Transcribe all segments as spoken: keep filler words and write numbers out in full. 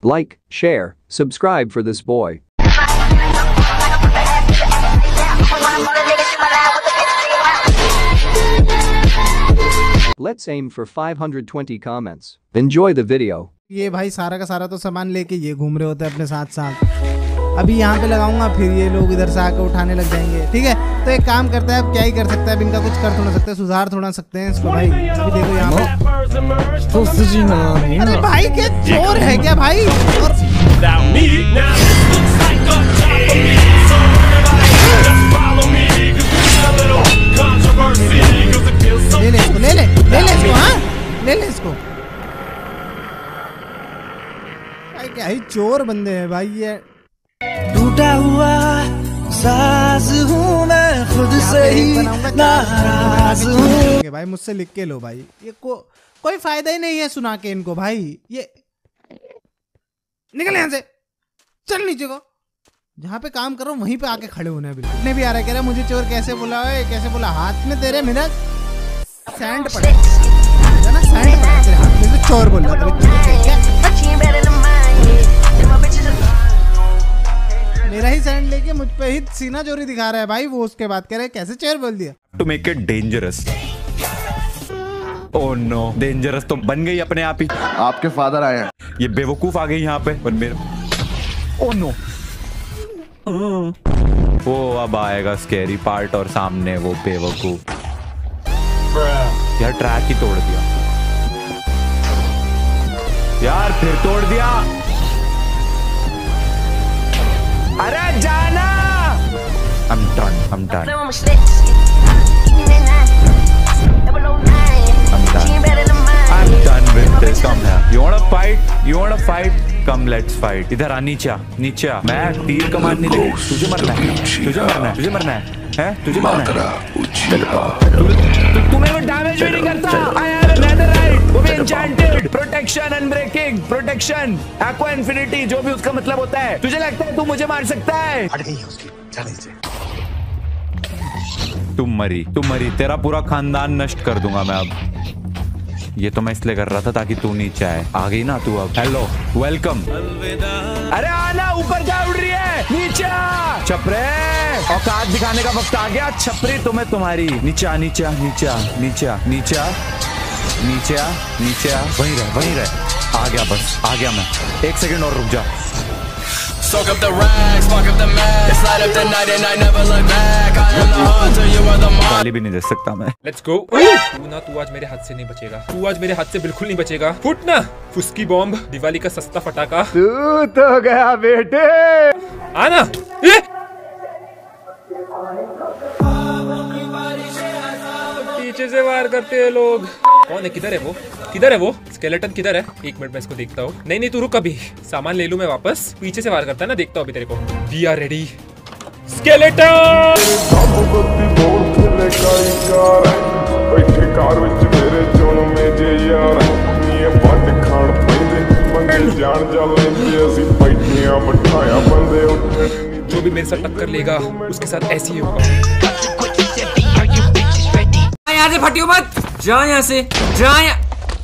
Like, share, subscribe for this boy. Let's aim for five hundred twenty comments. Enjoy the video. ये भाई सारा का सारा तो सामान लेके ये घूम रहे होते हैं अपने साथ साथ। अभी यहाँ पे लगाऊंगा फिर ये लोग इधर से आके उठाने लग जाएंगे। ठीक है, तो एक काम करता है, अब क्या ही कर सकता है, अब इनका कुछ कर थोड़ा सकते हैं, सुधार थोड़ा सकते हैं इसको भाई। अभी देखो यहाँ पे अरे भाई क्या चोर है क्या भाई। और ले ले इसको, ले ले ले ले इसको, हाँ ले ले इसको। क्या ही चोर बंदे हैं भाई ये। टूटा हुआ साज हूँ मैं, खुद से ही नाराज हूँ। भाई मुझसे लिख के लो भाई, ये को कोई फायदा ही नहीं है सुना के इनको भाई। ये निकल यहाँ से, चल नीचे को, जहाँ पे काम करो वहीं पे आके खड़े होने। बिल्कुल इतने भी आ रहा है, कह रहा मुझे चोर कैसे बोला है, कैसे बोला। हाथ में तेरे मेरा सैंड पड़ा ना, सैंड पड़ा तेरे हाथ में, तो चोर बोल रहा था। मेरा ही सैंड लेके मुझ पे ही सीना चोरी दिखा रहा है भाई वो। उसके बाद कह रहे कैसे चोर बोल दिया। To make it dangerous. Oh no, dangerous तो बन गई अपने आप ही। आपके फादर आए हैं। ये बेवकूफ आ गई यहाँ पे। पर मेरे ओह नो, वो अब आएगा स्कैरी पार्ट और सामने वो बेवकूफ। यार ट्रैक ही तोड़ दिया यार, फिर तोड़ दिया। अरे जाना। I'm done, I'm done. I'm done. I'm done with this. Come here. You wanna fight? You wanna fight? Come, let's fight. इधर आ, नीचे आ, नीचे आ। मैं तीर कमान नहीं ले। तुझे मरना है, तुझे मरना है, तुझे मरना है, हैं? तुझे मरना है। तू मेरे को डैमेज भी नहीं करता। I have netherite, वो भी enchanted, protection, unbreaking, protection, aqua infinity, जो भी उसका मतलब होता है। तुझे लगता है तू मुझे मार सकता है? हट गई है उसकी, जा नीचे। तुम मरी, तुम मरी, तेरा पूरा खानदान नष्ट कर दूंगा मैं अब। ये तो मैं इसलिए कर रहा था ताकि तू नीचे आए। आ गई ना तू अब। Hello, welcome. अरे आना, ऊपर क्या उड़ रही है? नीचे आ छपरे, औकात दिखाने का वक्त आ गया। छपरी तुम्हें तुम्हारी। नीचे आ, नीचे आ, नीचे आ, नीचे आ, नीचे आ, नीचे आ, नीचे आ, वहीं रह, वहीं रह। आ गया बस, आ गया मैं। एक सेकंड और रुक जा। Soak up the rags, fuck up the mess, light up the night and I never look back. I am the hunter, you are the monster. गाली भी नहीं दे सकता मैं। Let's go. तू ना, तू आज मेरे हाथ से नहीं बचेगा। तू आज मेरे हाथ से बिल्कुल नहीं बचेगा। फुट ना, फुस्की बॉम्ब, दिवाली का सस्ता फटाका। तू तो गया बेटे। आना। ये पीछे से वार करते हैं लोग। कौन है? किधर है वो? किधर है वो? स्केलेटन किधर है? एक मिनट मैं इसको देखता हूँ। नहीं नहीं, तू रुक, अभी सामान ले लूं मैं वापस। पीछे से वार करता है ना, देखता हूँ अभी तेरे को। We are ready. स्केलेटन जो भी मेरे साथ टक्कर लेगा उसके साथ ऐसे ही होगा। यहाँ से फटियो मत, जा यहाँ से, जा यहाँ।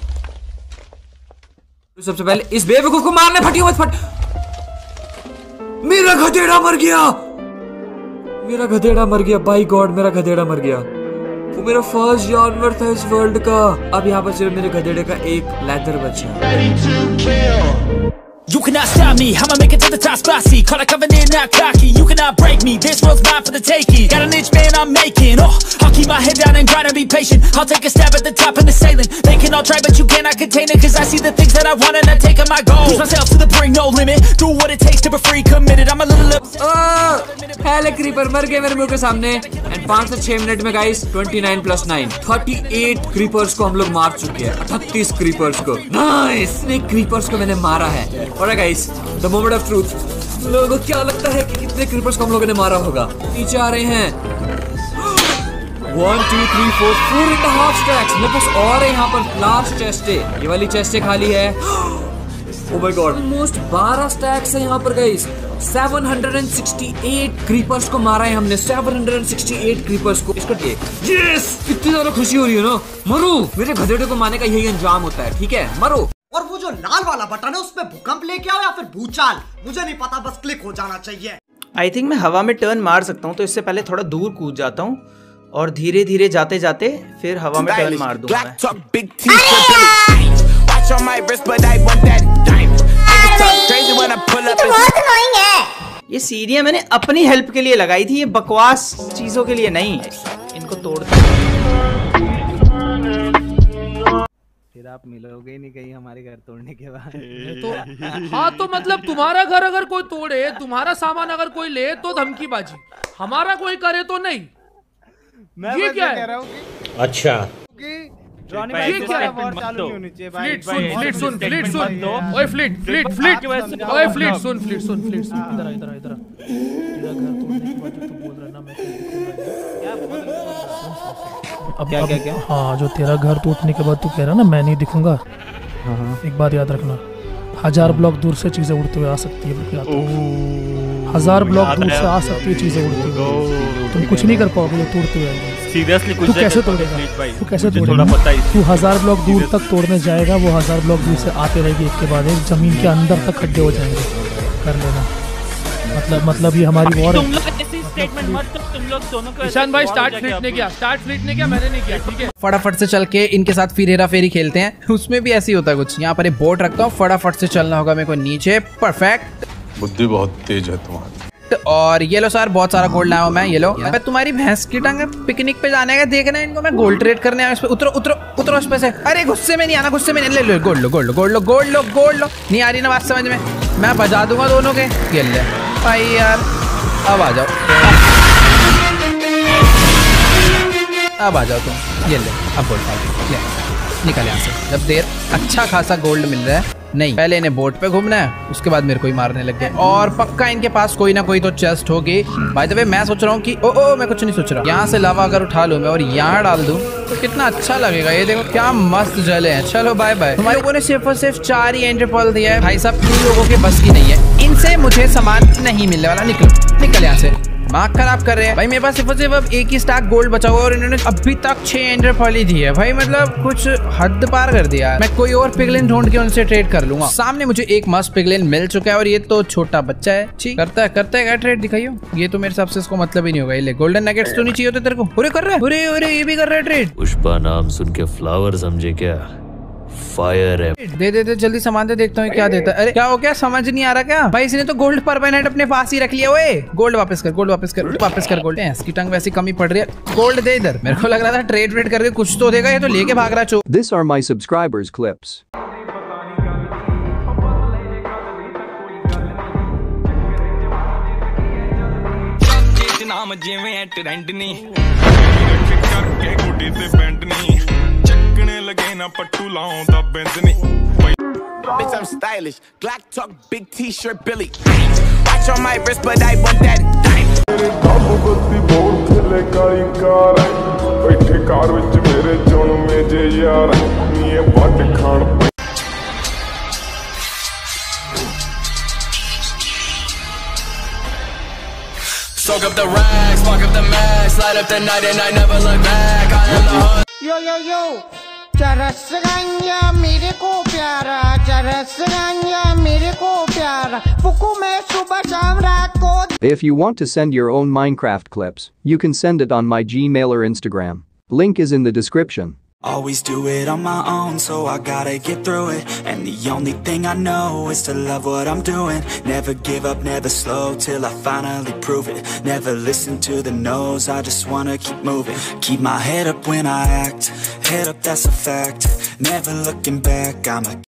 सबसे पहले इस बेवकूफ को मारने फटियो मत, फट। मेरा गधेड़ा मर गया, मेरा गधेड़ा मर गया। बाय गॉड, मेरा गधेड़ा मर गया। वो मेरा फर्स्ट जानवर था इस वर्ल्ड का। अब यहाँ पर सिर्फ मेरे गधेड़े का एक लेदर बचा। You cannot stop me, I'ma make it to the top spicy. Call a covenant, not cocky. You cannot break me, this world's mine for the taking. Got an itch, man, I'm making. Oh, I'll keep my head down and grind and be patient. I'll take a stab at the top and the sailing. They can all try, but you cannot contain it. Cause I see the things that I want and I take on my goals. Push myself to the brink, no limit. Do what it takes to be free, committed. I'm a little upset. पहले creeper मर गए मेरे मुंह के सामने। And पाँच से छह मिनट में गाइस उनतीस प्लस नाइन अड़तीस क्रीपर्स को हम लोग मार चुके हैं। अड़तीस क्रीपर्स को। नाइस, इतने क्रीपर्स को मैंने मारा है। और guys, the moment of truth. लोगों को क्या लगता है कि कितने क्रीपर्स को हम लोगों ने मारा होगा? नीचे आ रहे हैं। One two three four four and half stacks. मेरे पास और है यहाँ पर। लास्ट चेस्ट है, ये वाली चेस्ट खाली है। ओह माय गॉड, ऑलमोस्ट बारह स्टैक्स है यहाँ पर गाइस। सात सौ अड़सठ क्रीपर्स को मारा है हमने। सात सौ अड़सठ क्रीपर्स को। इसको टेक। यस, कितनी ज्यादा खुशी हो रही है ना। मरो, मेरे गधेड़े को मारने का यही अंजाम होता है। ठीक है, मरो। और वो जो जो लाल वाला बटन है उसमें भूकंप लेके आओ या फिर भूचाल, मुझे नहीं पता, बस क्लिक हो जाना चाहिए। आई थिंक मैं हवा में टर्न मार सकता हूँ, तो इससे पहले थोड़ा दूर कूद जाता हूँ और धीरे धीरे जाते जाते फिर हवा में टर्न मार दूंगा मैं। ये सीढ़ियाँ मैंने अपनी हेल्प के लिए लगाई थी, ये बकवास चीजों के लिए नहीं। इनको तोड़ फिर आप मिलोगे ही नहीं कहीं हमारे घर तोड़ने के बाद। तो हाँ, तो मतलब तुम्हारा घर अगर कोई तोड़े, तुम्हारा सामान अगर कोई ले तो धमकीबाजी, हमारा कोई करे तो नहीं। मैं ये क्या कह है? रहा हूँ कि अच्छा रॉनी ये भाई क्या है? वॉर चालू नहीं होनी चाहिए भाई। फ्लीट सुन, फ्लीट सुन, फ्लीट सुन, ओए फ्लीट, फ्लीट, फ्लीट, ओए फ्लीट सुन, फ्लीट सुन, फ्लीट सुन, इधर आ, इधर आ, इधर आ। तेरा घर तोड़ने के बाद जो तू बोल रहा है ना, मैं क्या बोल रहा हूँ? क्या क्या क्या? हाँ, जो तेरा घर तोड़ने के बाद तू कह रहा ना मैं नहीं दिखूंगा, एक बात याद रखना, हजार ब्लॉक दूर से चीजें उड़ते हुए आ सकती है। हजार ब्लॉक दूर से आ सकती है चीजें उड़ती हुई, तुम कुछ नहीं कर पाओगे तोड़ते हुए। सीरियसली तू कैसे तोड़ेगा? तू कैसे तोड़ेगा? तू हजार ब्लॉक दूर तक तोड़ने जाएगा, वो हजार ब्लॉक दूर से आते रहेगी एक के बाद एक, जमीन के अंदर तक खड्डे हो जाएंगे। कर लेना, मतलब मतलब ये हमारी वॉर है। ईशान भाई स्टार्ट फ्लीट ने किया, स्टार्ट फ्लीट ने किया, मैंने नहीं किया, ठीक है। फटाफट से चल के इनके साथ फिर हेरा फेरी खेलते हैं, उसमें भी ऐसे ही होता है कुछ। यहाँ पर एक बोट रखता हूँ, फटाफट से चलना होगा मेरे को नीचे। परफेक्ट, बुद्धि बहुत तेज है तुम्हारी। और ये लो सर, बहुत सारा गोल्ड लाया हूं मैं। ये लो, मैं तुम्हारी भैंस की टांग पिकनिक पे जाने का देखना है इनको, मैं गोल्ड ट्रेड करने आया। इस पे उतरो उतरो उतरो इस पे से। अरे गुस्से में नहीं आना, गुस्से में नहीं। ले लो गोल्ड लो, गोल्ड लो, गोल्ड लो, गोल्ड लो, गोल्ड लो। नहीं आ रही ना बात समझ में? मैं बजा दूंगा दोनों के। ये ले भाई यार, अब आ जाओ, अब आ जाओ तुम। ये ले, अब गोल्ड ले, निकल यहाँ से। जब देर अच्छा खासा गोल्ड मिल रहा है, नहीं पहले इन्हें बोट पे घूमना है, उसके बाद मेरे को ही मारने लग गए। और पक्का इनके पास कोई ना कोई तो चेस्ट होगी। बाय द वे मैं सोच रहा हूँ कि ओ ओ मैं कुछ नहीं सोच रहा, यहाँ से लावा अगर उठा लूँ मैं और यहाँ डाल दूँ तो कितना अच्छा लगेगा। ये देखो क्या मस्त जले हैं। चलो बाय बाय। तुम्हारे लोगों ने सिर्फ और सिर्फ चार ही एंटर पर्ल दिया है भाई साहब, इन लोगों के बस की नहीं है, इनसे मुझे सामान नहीं मिलने वाला। निकलो निकल यहाँ से, दिमाग खराब कर रहे हैं भाई। मेरे पास सिर्फ और सिर्फ अब एक ही स्टैक गोल्ड बचा हुआ और इन्होंने अभी तक छह एंडर पर्ल ही दी है भाई, मतलब कुछ हद पार कर दिया। मैं कोई और पिगलिन ढूंढ के उनसे ट्रेड कर लूंगा। सामने मुझे एक मस्त पिगलिन मिल चुका है और ये तो छोटा बच्चा है। ठीक करता है, करता है क्या ट्रेड? दिखाइयो। ये तो मेरे हिसाब से इसको मतलब ही नहीं होगा। ये गोल्डन नगेट्स तो नहीं चाहिए होते तेरे को? पूरे कर रहा है, अरे अरे ये भी कर रहा है ट्रेड। पुष्पा नाम सुन के फ्लावर समझे क्या? फायर है। दे दे दे जल्दी सामान दे, देखता हूँ क्या देता है। अरे क्या हो गया, समझ नहीं आ रहा क्या भाई? इसने तो गोल्ड परमानेंट अपने पास ही रख लिया। ओए गोल्ड वापस कर, गोल्ड वापस कर, वापस कर गोल्ड। इसकी टंग वैसी कमी पड़ रही है, गोल्ड दे इधर। मेरे को लग रहा था ट्रेड वेड करके कुछ तो देगा, ये तो लेके भाग रहा चो। This are my subscribers clips. नाम जिवें ट्रेंड नी करके गुड्डी ते बैंड नी ਚੱਕਣੇ ਲਗੇ ਨਾ ਪੱਟੂ ਲਾਉਂ ਦਾ ਬਿੰਦ ਨੀ। Bitch I'm stylish, Glock talk, big t-shirt Billy. Watch on my wrist but I want that diamond. ਮੇਰੇ ਕਾਬੂ ਬੱਤੀ ਬੋਰ ਥੱਲੇ ਕਾਲੀ ਕਾਰ ਬੈਠੇ ਕਾਰ ਵਿੱਚ ਮੇਰੇ ਚੁਣ ਮੇਜੇ ਯਾਰ ਨੀ ਇਹ ਵੱਟ ਖਾਣ। Soak up the rags, fuck up the max, light up the night and I never look back. I am the hood. Yo yo yo, चरस गंया मेरे को प्यारा, चरस गंया मेरे को प्यारा, पुकू में सुबह शाम रात को। If you want to send your own Minecraft clips, you can send it on my Gmail or Instagram. Link is in the description. Always do it on my own, so I gotta get through it. And the only thing I know is to love what I'm doing. Never give up, never slow, till I finally prove it. Never listen to the no's, I just wanna keep moving. Keep my head up when I act, head up that's a fact. Never looking back, I'm a